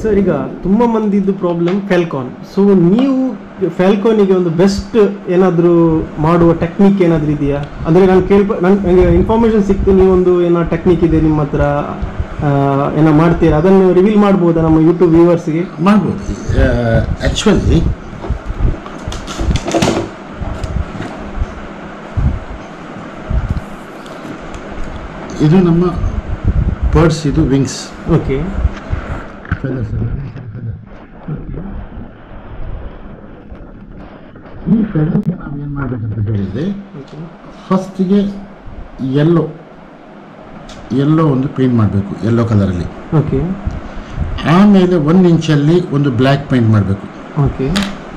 Sir ಈಗ ತುಂಬ ಮಂದಿದ್ದು problem ಫ್ಯಾಲ್ಕಾನ್. So ನೀವು ಫ್ಯಾಲ್ಕಾನಿಗೆ ಒಂದು ಬೆಸ್ಟ್ ಏನಾದರೂ ಮಾಡುವ ಟೆಕ್ನಿಕ್ ಏನಾದರೂ ಇದೆಯಾ? ಅಂದರೆ ನನಗೆ ಇನ್ಫಾರ್ಮೇಷನ್ ಸಿಕ್ತು, ನೀವೊಂದು ಏನೋ ಟೆಕ್ನಿಕ್ ಇದೆ ನಿಮ್ಮ ಹತ್ರ, ಏನೋ ಮಾಡ್ತೀರಾ, ಅದನ್ನು ರಿವೀಲ್ ಮಾಡ್ಬೋದಾ ನಮ್ಮ ಯೂಟ್ಯೂಬ್ ವ್ಯೂವರ್ಸ್ಗೆ? ಮಾಡ್ಬೋದು. ಆ್ಯಕ್ಚುಲಿ ಇದು ನಮ್ಮ ಬರ್ಡ್ಸ್, ಇದು ವಿಂಗ್ಸ್. ಓಕೆ, ಈ ಫೆದರ್ಗೆ ನಾವು ಏನು ಮಾಡಬೇಕಂತ ಹೇಳಿದರೆ, ಫಸ್ಟಿಗೆ ಯೆಲ್ಲೋ ಒಂದು ಪೇಂಟ್ ಮಾಡಬೇಕು, ಯೆಲ್ಲೋ ಕಲರಲ್ಲಿ. ಓಕೆ, ಆಮೇಲೆ 1 ಇಂಚಲ್ಲಿ ಒಂದು ಬ್ಲ್ಯಾಕ್ ಪೇಂಟ್ ಮಾಡಬೇಕು. ಓಕೆ,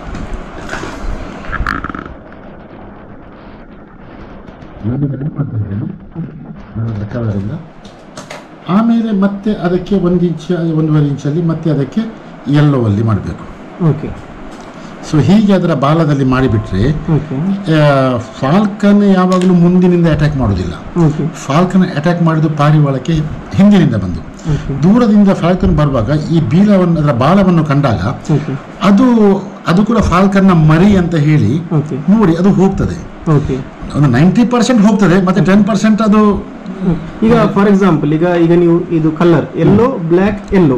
ಕಲರಿಂದ. ಆಮೇಲೆ ಮತ್ತೆ ಅದಕ್ಕೆ 1 ಇಂಚ್ 1.5 ಇಂಚಲ್ಲಿ ಮತ್ತೆ ಅದಕ್ಕೆ ಯೆಲ್ಲೋ ಅಲ್ಲಿ ಮಾಡಬೇಕು. ಓಕೆ, ಸೊ ಹೀಗೆ ಅದರ ಬಾಲದಲ್ಲಿ ಮಾಡಿಬಿಟ್ರೆ ಫಾಲ್ಕನ್ ಯಾವಾಗಲೂ ಮುಂದಿನಿಂದ ಅಟ್ಯಾಕ್ ಮಾಡೋದಿಲ್ಲ. ಫಾಲ್ಕನ್ ಅಟ್ಯಾಕ್ ಮಾಡಿದ್ದು ಪಾರಿವಾಳಕ್ಕೆ ಹಿಂದಿನಿಂದ ಬಂದು, ದೂರದಿಂದ ಫಾಲ್ಕನ್ ಬರುವಾಗ ಈ ಅದರ ಬಾಲವನ್ನು ಕಂಡಾಗ ಅದು ಕೂಡ ಫಾಲ್ಕನ್ನ ಮರಿ ಅಂತ ಹೇಳಿ ನೋಡಿ ಅದು ಹೋಗ್ತದೆ. ಒಂದು 90% ಹೋಗ್ತದೆ, ಮತ್ತೆ 10% ಅದು. ಈಗ ಫಾರ್ ಎಕ್ಸಾಂಪಲ್ ಈಗ ನೀವು ಇದು ಕಲರ್ ಯೆಲ್ಲೋ ಬ್ಲ್ಯಾಕ್ ಯೆಲ್ಲೋ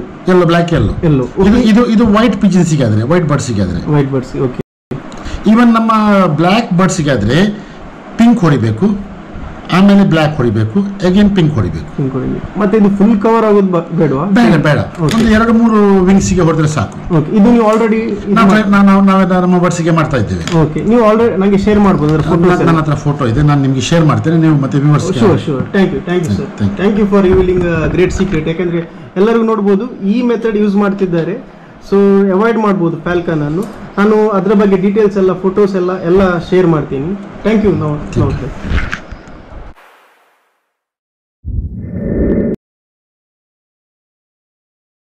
ಇದು ವೈಟ್ ಪಿಜನ್ಸಿಗೆ ಆದ್ರೆ, ವೈಟ್ ಬರ್ಡ್ಸಿಗೆ ಆದ್ರೆ, ಓಕೆ. ಈವನ್ ನಮ್ಮ ಬ್ಲ್ಯಾಕ್ ಬರ್ಡ್ಸಿಗೆ ಆದ್ರೆ ಪಿಂಕ್ ಹೊಡಿಬೇಕು, ಆಮೇಲೆ ಬ್ಲ್ಯಾಕ್ ಹೊಡಿಬೇಕು, ಅಗೇನ್ ಪಿಂಕ್ ಹೊಡಿಬೇಕು. ಮತ್ತೆ ಇದು ಫುಲ್ ಕವರ್ ಆಗೋದು ಬೇಡವಾ? ಬೇಡ, ಒಂದು 2-3 ವಿಂಗ್ಸಿಗೆ ಹೊಡೆದ್ರೆ ಸಾಕು. ಇದು ನೀವು ಆಲ್ರೆಡಿ ನಮ್ಮ ಬರ್ಡ್ಸಿಗೆ ಮಾಡ್ತಾ ಇದ್ದೇವೆ. ಓಕೆ, ನೀವು ಆಲ್ರೆಡಿ ನನಗೆ ಶೇರ್ ಮಾಡ್ಬೋದು, ನನ್ನ ಹತ್ರ ಫೋಟೋ ಇದೆ, ನಾನು ನಿಮಗೆ ಶೇರ್ ಮಾಡ್ತೇನೆ, ನೀವು ಮತ್ತೆ viewers. Sure. Thank you sir, thank you for revealing great secret. ಯಾಕಂದ್ರೆ ಎಲ್ಲರಿಗೂ ನೋಡ್ಬೋದು ಈ ಮೆಥಡ್ ಯೂಸ್ ಮಾಡ್ತಿದ್ದಾರೆ. ಸೊ ಅವಾಯ್ಡ್ ಮಾಡ್ಬೋದು ಫ್ಯಾಲ್ಕನ್ ಅನ್ನು. ನಾನು ಅದರ ಬಗ್ಗೆ ಡೀಟೇಲ್ಸ್ ಎಲ್ಲ, ಫೋಟೋಸ್ ಎಲ್ಲ ಶೇರ್ ಮಾಡ್ತೀನಿ. Thank you. ನಮಸ್ತೆ.